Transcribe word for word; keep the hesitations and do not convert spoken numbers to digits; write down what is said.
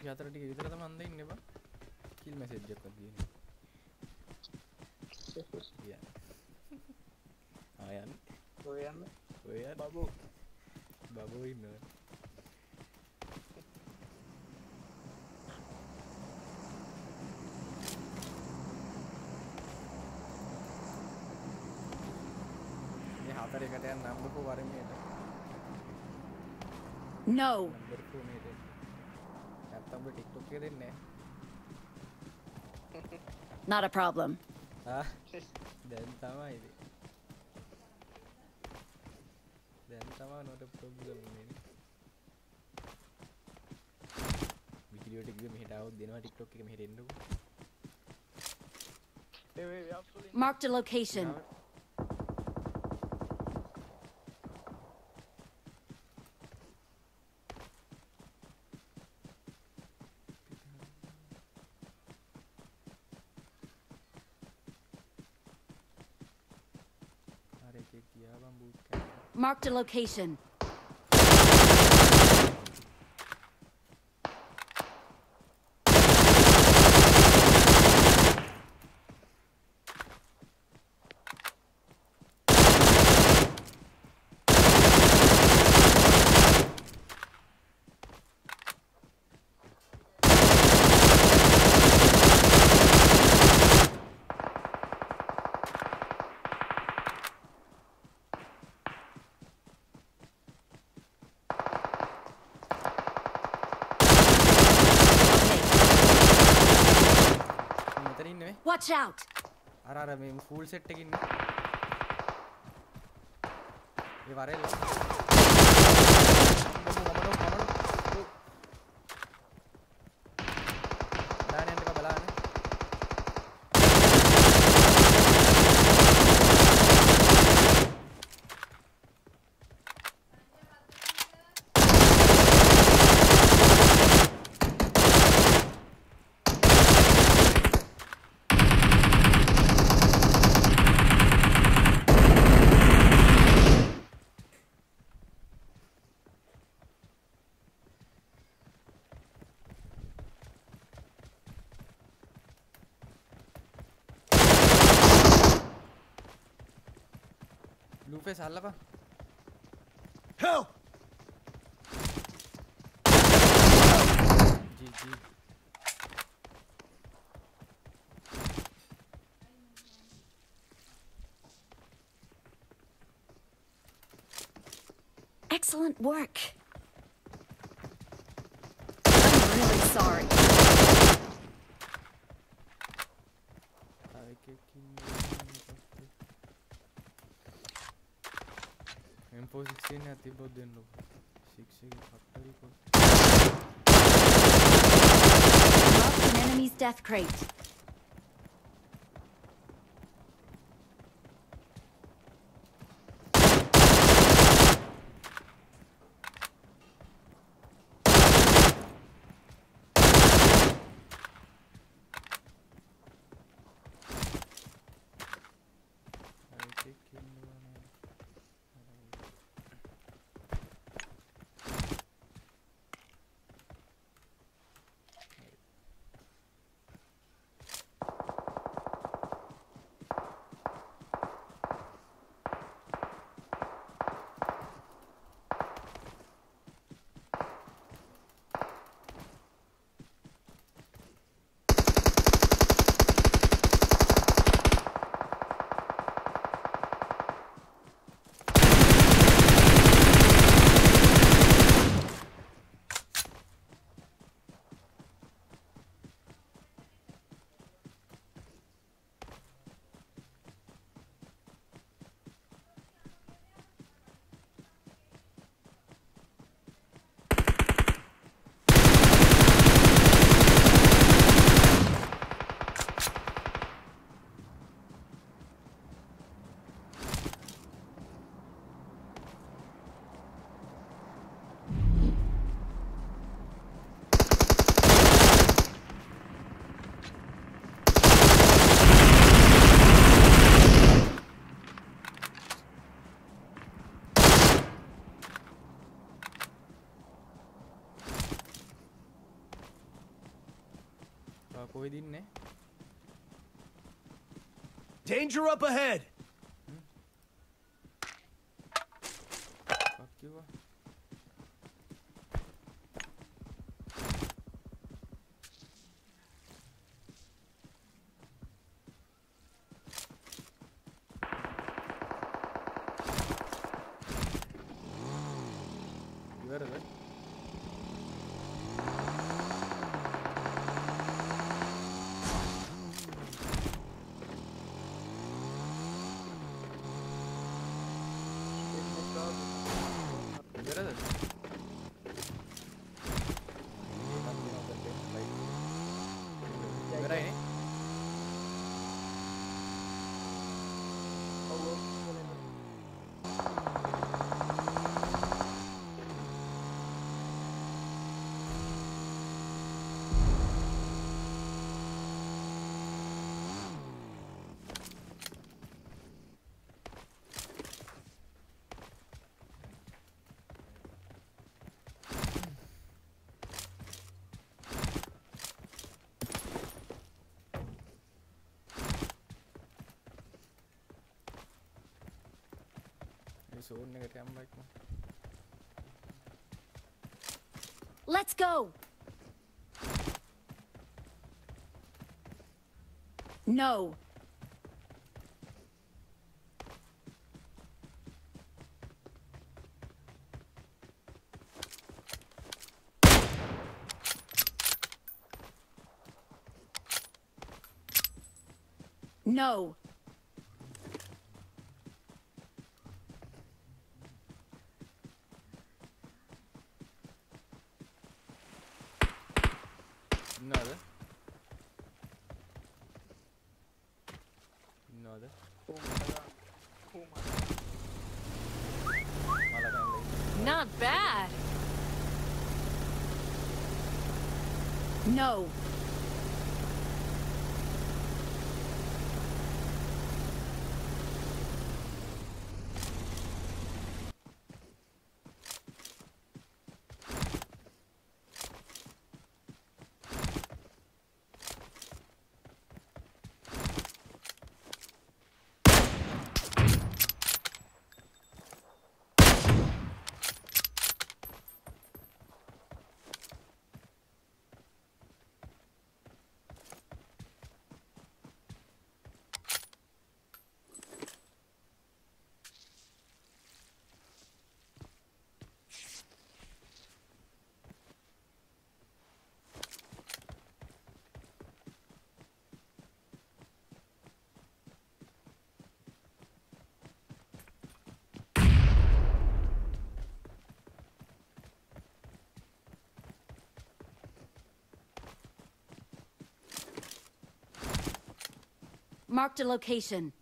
හතර ටික විතර තමයි අන්ද ඉන්නේ බා කිල් මැසේජ් එකක් ගියේ yeah ආයන් ඔය යන්න ඔය බබෝ බබෝ ඉන්නවා මේ හතර එකට යන නම්බර් කො වරමේට No. නම්බර් කො මේට නැත්තම් ඔබ TikTok එකේ දෙන්නේ Not a problem. ආ දැන් තමයි ඉතින් දැන් තමයි not a problem නේ වීඩියෝ ටික මෙහෙට આવොත් දෙනවා TikTok එක මෙහෙට එන්නකෝ ඒ වේ අප්පුලින් Marked a location. අර එකේ ගියා බම් බූට් කෑම Marked a location. මෙතන ඉන්නේ මේ Watch out. අර අර මේ ෆූල් සෙට් එකේ ඉන්නේ ඒ වරෙල්ල දාන යන්න එක බලන්න Lupe salva. help G G. Excellent work. I'm really sorry. Ay que M four sixteen है तिब्बत दिन लोग six six factory को Marked an enemy's death crate. ay que කොහෙද ඉන්නේ? Danger up ahead. Fuck you. ඉවරද? ඉවරද? ඉවරයිනේ. ඒ සෝන් එකට යන්න bike. Let's go! No. No. ඉන්නවද? ඉන්නවද? මලකන් Not bad. No. Marked a location.